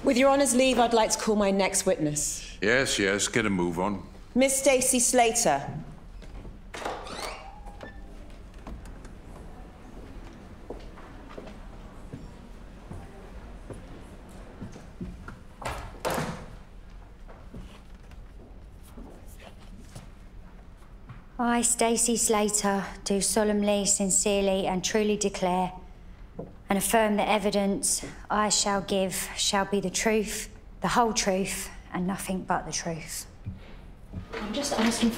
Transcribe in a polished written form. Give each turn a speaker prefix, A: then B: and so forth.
A: With Your Honour's leave, I'd like to call my next witness.
B: Yes, yes, get a move on.
A: Miss Stacey Slater.
C: I, Stacey Slater, do solemnly, sincerely and truly declare and affirm that evidence I shall give shall be the truth, the whole truth, and nothing but the truth.
A: I'm just asking